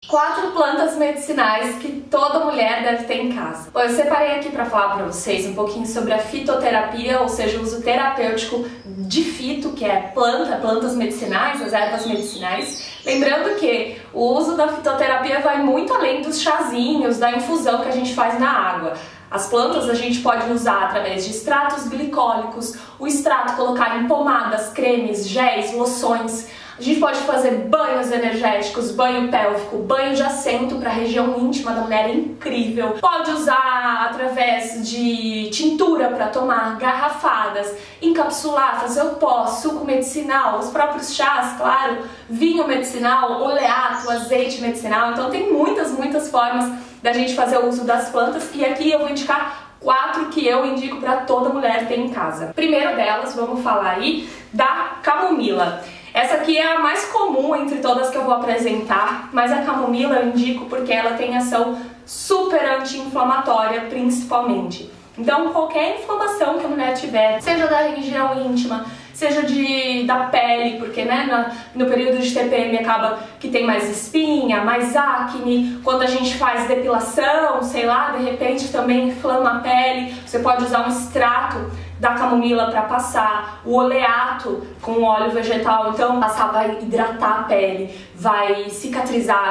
4 plantas medicinais que toda mulher deve ter em casa. Bom, eu separei aqui para falar para vocês um pouquinho sobre a fitoterapia, ou seja, o uso terapêutico de fito, que é plantas medicinais, as ervas medicinais. Lembrando que o uso da fitoterapia vai muito além dos chazinhos, da infusão que a gente faz na água. As plantas a gente pode usar através de extratos glicólicos, o extrato colocar em pomadas, cremes, géis, loções. A gente pode fazer banhos energéticos, banho pélvico, banho de assento para a região íntima da mulher, é incrível. Pode usar através de tintura para tomar, garrafadas, encapsular, fazer o pó, suco medicinal, os próprios chás, claro, vinho medicinal, oleato, azeite medicinal. Então tem muitas formas da gente fazer o uso das plantas e aqui eu vou indicar 4 que eu indico para toda mulher ter em casa. Primeiro delas, vamos falar aí da camomila. Essa aqui é a mais comum entre todas que eu vou apresentar, mas a camomila eu indico porque ela tem ação super anti-inflamatória, principalmente. Então, qualquer inflamação que a mulher tiver, seja da região íntima, seja da pele, porque né, no período de TPM acaba que tem mais espinha, mais acne, quando a gente faz depilação, sei lá, de repente também inflama a pele, você pode usar um extrato da camomila para passar, o oleato com óleo vegetal, então passar vai hidratar a pele, vai cicatrizar,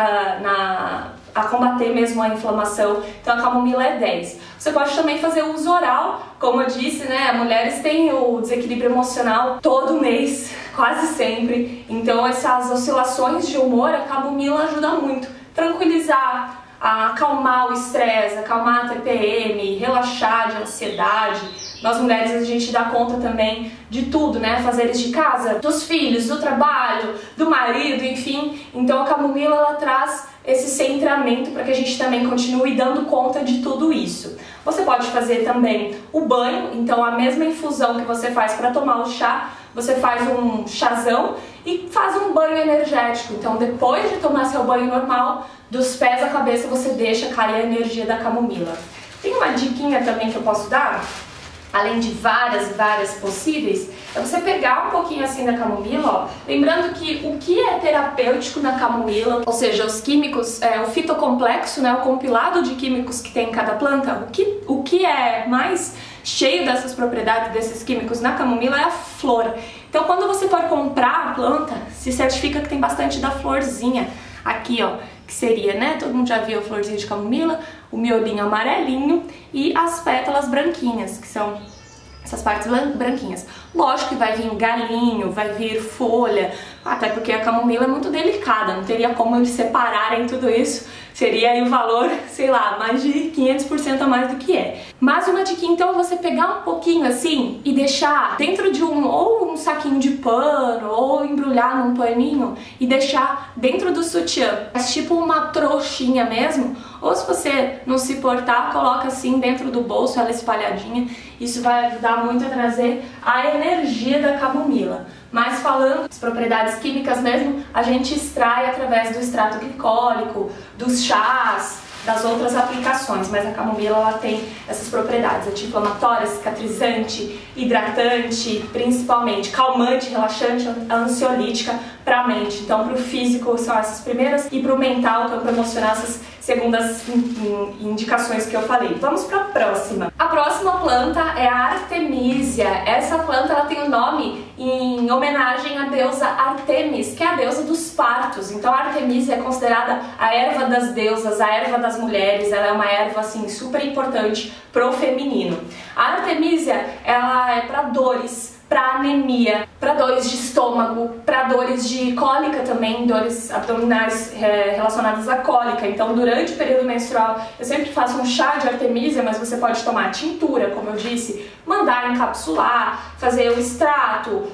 ajudar a combater mesmo a inflamação, então a camomila é 10. Você pode também fazer uso oral, como eu disse, né, mulheres têm o desequilíbrio emocional todo mês, quase sempre, então essas oscilações de humor, a camomila ajuda muito, tranquilizar, a acalmar o estresse, acalmar a TPM, relaxar de ansiedade. Nós mulheres a gente dá conta também de tudo, né? Fazeres de casa, dos filhos, do trabalho, do marido, enfim. Então a camomila ela traz esse centramento para que a gente também continue dando conta de tudo isso. Você pode fazer também o banho, então a mesma infusão que você faz para tomar o chá, você faz um chazão e faz um banho energético. Então depois de tomar seu banho normal, dos pés à cabeça você deixa cair a energia da camomila. Tem uma diquinha também que eu posso dar? Além de várias possíveis, é você pegar um pouquinho assim da camomila, ó, lembrando que o que é terapêutico na camomila, ou seja, os químicos, o fitocomplexo, né, o compilado de químicos que tem em cada planta, o que é mais cheio dessas propriedades, desses químicos na camomila é a flor. Então quando você for comprar a planta, se certifica que tem bastante da florzinha. Aqui, ó, que seria, né, todo mundo já viu a florzinha de camomila, o miolinho amarelinho e as pétalas branquinhas, que são essas partes branquinhas. Lógico que vai vir galinho, vai vir folha, até porque a camomila é muito delicada, não teria como eles separarem tudo isso, seria aí o valor, sei lá, mais de 500% a mais do que é. Mas uma dica então é você pegar um pouquinho assim e deixar dentro de ou um saquinho de pano, ou embrulhar num paninho e deixar dentro do sutiã, tipo uma trouxinha mesmo, ou se você não se importar, coloca assim dentro do bolso, ela espalhadinha, isso vai ajudar muito a trazer a energia da camomila. Mas falando das propriedades químicas mesmo, a gente extrai através do extrato glicólico, dos chás, das outras aplicações, mas a camomila ela tem essas propriedades anti-inflamatória, cicatrizante, hidratante, principalmente calmante, relaxante, ansiolítica para a mente. Então para o físico são essas primeiras e para o mental, que é para emocionar, essas segundas indicações que eu falei. Vamos para a próxima. A próxima planta é a Artemisia. Essa planta ela tem o nome em homenagem à deusa Artemis, que é a deusa dos partos. Então a Artemisia é considerada a erva das deusas, a erva das mulheres. Ela é uma erva assim super importante pro feminino. A Artemisia ela é para dores, para anemia, para dores de estômago, para dores de cólica também, dores abdominais relacionadas à cólica. Então, durante o período menstrual, eu sempre faço um chá de Artemisia, mas você pode tomar tintura, como eu disse, mandar encapsular, fazer o extrato,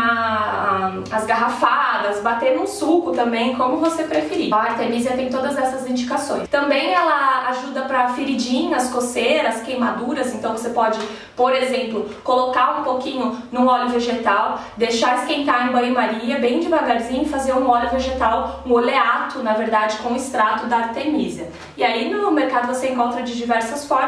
tomar as garrafadas, bater num suco também, como você preferir. A Artemisia tem todas essas indicações. Também ela ajuda para feridinhas, coceiras, queimaduras, então você pode, por exemplo, colocar um pouquinho num óleo vegetal, deixar esquentar em banho-maria bem devagarzinho e fazer um óleo vegetal, um oleato, na verdade, com extrato da Artemisia. E aí no mercado você encontra de diversas formas,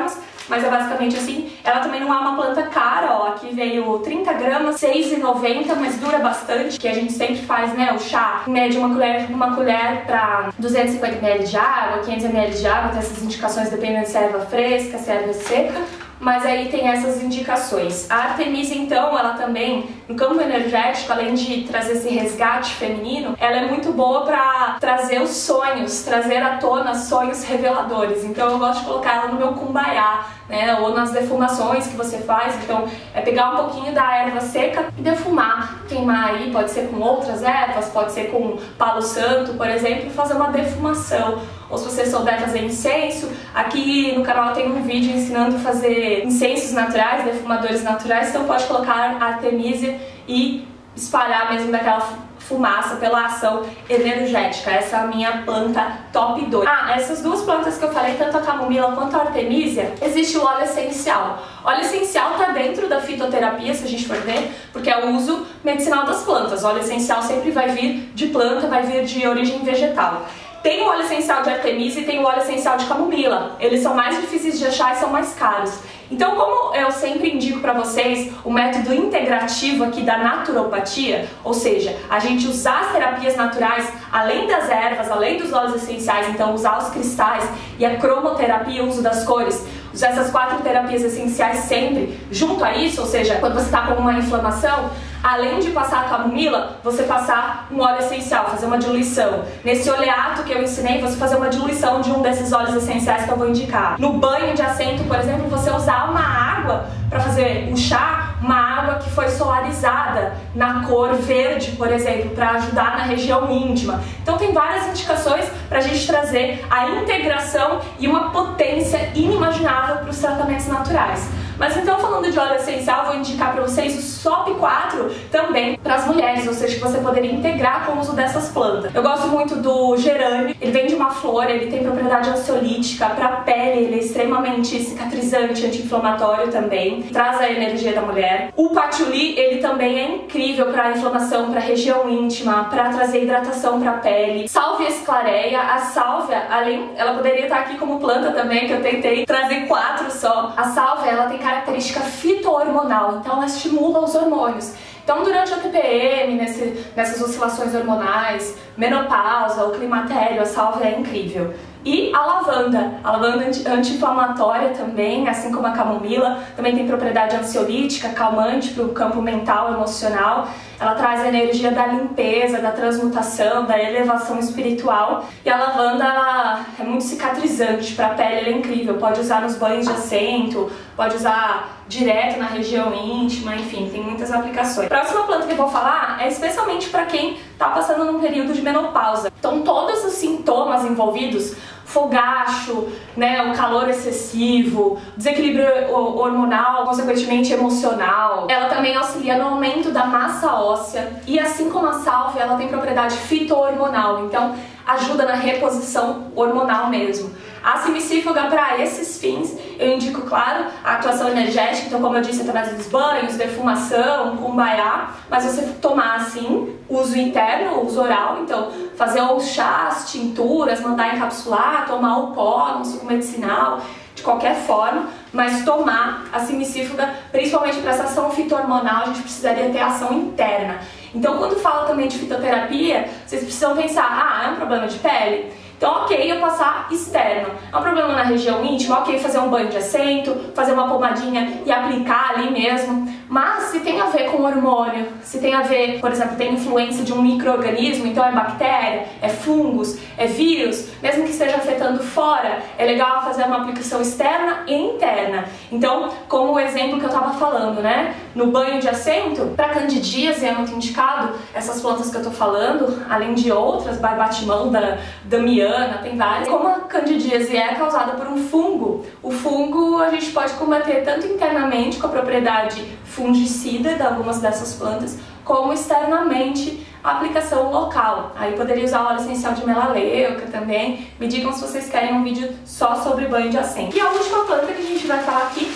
mas é basicamente assim. Ela também não é uma planta cara, ó, aqui veio 30 gramas, R$6,90, mas dura bastante, que a gente sempre faz, né, o chá, em média uma colher para 250 ml de água, 500 ml de água, tem essas indicações dependendo se é erva fresca, se é erva seca. Mas aí tem essas indicações. A Artemisia, então, ela também, no campo energético, além de trazer esse resgate feminino, ela é muito boa para trazer os sonhos, trazer à tona sonhos reveladores. Então eu gosto de colocar ela no meu kumbaya, né, ou nas defumações que você faz. Então é pegar um pouquinho da erva seca e defumar, queimar aí, pode ser com outras ervas, pode ser com palo santo, por exemplo, e fazer uma defumação. Ou se você souber fazer incenso, aqui no canal tem um vídeo ensinando a fazer incensos naturais, defumadores naturais, então pode colocar a Artemisia e espalhar mesmo daquela fumaça pela ação energética. Essa é a minha planta top 2. Essas duas plantas que eu falei, tanto a camomila quanto a Artemisia, existe o óleo essencial. O óleo essencial está dentro da fitoterapia, se a gente for ver, porque é o uso medicinal das plantas. O óleo essencial sempre vai vir de planta, vai vir de origem vegetal. Tem o óleo essencial de Artemisia e tem o óleo essencial de camomila. Eles são mais difíceis de achar e são mais caros. Então, como eu sempre indico para vocês o método integrativo aqui da naturopatia, ou seja, a gente usar as terapias naturais, além das ervas, além dos óleos essenciais, então usar os cristais e a cromoterapia, o uso das cores, usar essas 4 terapias essenciais sempre junto a isso, ou seja, quando você está com uma inflamação, além de passar a camomila, você passar um óleo essencial, fazer uma diluição. Nesse oleato que eu ensinei, você fazer uma diluição de um desses óleos essenciais que eu vou indicar. No banho de assento, por exemplo, você usar uma água para fazer o chá, uma água que foi solarizada na cor verde, por exemplo, para ajudar na região íntima. Então tem várias indicações para a gente trazer a integração e uma potência inimaginável para os tratamentos naturais. Mas então, falando de óleo essencial, vou indicar para vocês o SOP 4 também para as mulheres, ou seja, que você poderia integrar com o uso dessas plantas. Eu gosto muito do gerânio, ele vem de uma flor, ele tem propriedade ansiolítica para a pele, ele é extremamente cicatrizante, anti-inflamatório também, traz a energia da mulher. O patchouli, ele também é incrível para a inflamação, para a região íntima, para trazer hidratação para a pele. Sálvia esclareia, a sálvia, ela poderia estar aqui como planta também, que eu tentei trazer 4 só. A sálvia, ela tem característica fito-hormonal, então ela estimula os hormônios. Então, durante a TPM, nessas oscilações hormonais, menopausa, o climatério, a sálvia é incrível. E a lavanda anti-inflamatória também, assim como a camomila, também tem propriedade ansiolítica, calmante para o campo mental e emocional. Ela traz a energia da limpeza, da transmutação, da elevação espiritual. E a lavanda, ela é muito cicatrizante para a pele, ela é incrível. Pode usar nos banhos de assento, pode usar direto na região íntima, enfim, tem muitas aplicações. A próxima planta que eu vou falar é especialmente para quem está passando num período de menopausa. Então, todos os sintomas envolvidos, fogacho, né, o calor excessivo, desequilíbrio hormonal, consequentemente emocional. Ela também auxilia no aumento da massa óssea e, assim como a sálvia, ela tem propriedade fito-hormonal, então ajuda na reposição hormonal mesmo. A simicífuga, para esses fins, eu indico, claro, a atuação energética, então, como eu disse, através dos banhos, defumação, kumbaya, mas você tomar assim, uso interno, uso oral, então fazer os chás, tinturas, mandar encapsular, tomar o pó, um suco medicinal, de qualquer forma, mas tomar a simicífuga, principalmente para essa ação fito-hormonal, a gente precisaria ter ação interna. Então, quando fala também de fitoterapia, vocês precisam pensar, é um problema de pele? Então, ok, eu passar externo. É um problema na região íntima, ok, fazer um banho de assento, fazer uma pomadinha e aplicar ali mesmo. Mas se tem a ver com hormônio, se tem a ver, por exemplo, tem influência de um micro-organismo, então é bactéria, é fungos, é vírus, mesmo que esteja afetando fora, é legal fazer uma aplicação externa e interna. Então, como o exemplo que eu estava falando, né? No banho de assento, para candidíase é muito indicado essas plantas que eu tô falando, além de outras, barbatimão, damiana, tem várias. Como a candidíase é causada por um fungo, o fungo a gente pode combater tanto internamente com a propriedade fungicida de algumas dessas plantas, como externamente a aplicação local. Aí poderia usar óleo essencial de melaleuca também. Me digam se vocês querem um vídeo só sobre banho de assento. E a última planta que a gente vai falar aqui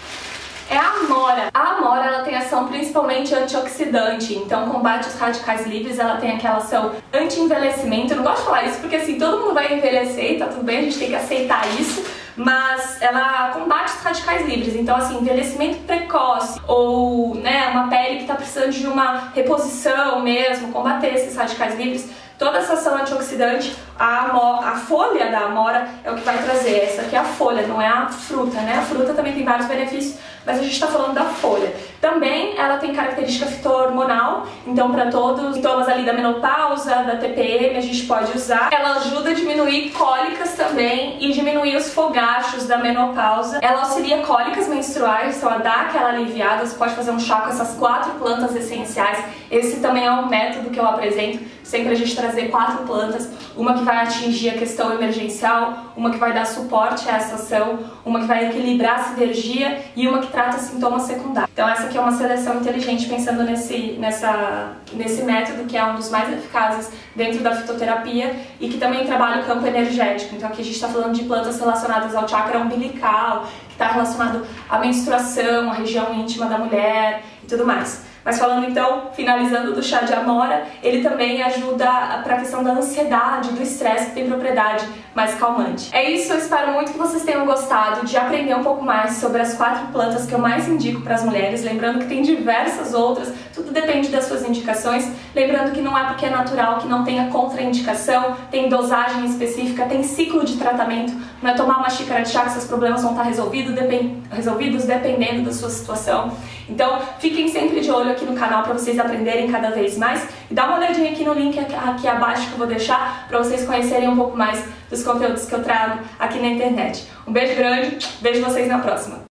é a amora. A amora, ela tem ação principalmente antioxidante, então combate os radicais livres, ela tem aquela ação anti-envelhecimento. Eu não gosto de falar isso porque assim, todo mundo vai envelhecer e tá tudo bem, a gente tem que aceitar isso, mas ela combate os radicais livres. Então, assim, envelhecimento precoce ou, né, uma pele que está precisando de uma reposição mesmo, combater esses radicais livres, toda essa ação antioxidante, a folha da amora é o que vai trazer. Essa aqui é a folha, não é a fruta, né? A fruta também tem vários benefícios, mas a gente está falando da folha. Também ela tem característica fito-hormonal, então para todos os sintomas ali da menopausa, da TPM, a gente pode usar. Ela ajuda a diminuir cólicas também e diminuir os fogachos da menopausa. Ela auxilia cólicas menstruais, então ela dá aquela aliviada. Você pode fazer um chá com essas 4 plantas essenciais. Esse também é um método que eu apresento, sempre a gente trazer 4 plantas, uma que vai atingir a questão emergencial, uma que vai dar suporte a essa ação, uma que vai equilibrar a sinergia e uma que trata sintomas secundários. Então essa aqui é uma seleção inteligente pensando nesse método que é um dos mais eficazes dentro da fitoterapia e que também trabalha o campo energético. Então aqui a gente está falando de plantas relacionadas ao chakra umbilical, que está relacionado à menstruação, à região íntima da mulher e tudo mais. Mas falando então, finalizando do chá de amora, ele também ajuda para a questão da ansiedade, do estresse, que tem propriedade mais calmante. É isso, eu espero muito que vocês tenham gostado de aprender um pouco mais sobre as 4 plantas que eu mais indico para as mulheres, lembrando que tem diversas outras, tudo depende das suas indicações, lembrando que não é porque é natural que não tenha contraindicação, tem dosagem específica, tem ciclo de tratamento, não é tomar uma xícara de chá que seus problemas vão estar resolvidos dependendo da sua situação. Então, fiquem sempre de olho aqui no canal para vocês aprenderem cada vez mais e dá uma olhadinha aqui no link aqui abaixo que eu vou deixar para vocês conhecerem um pouco mais dos conteúdos que eu trago aqui na internet. Um beijo grande, vejo vocês na próxima!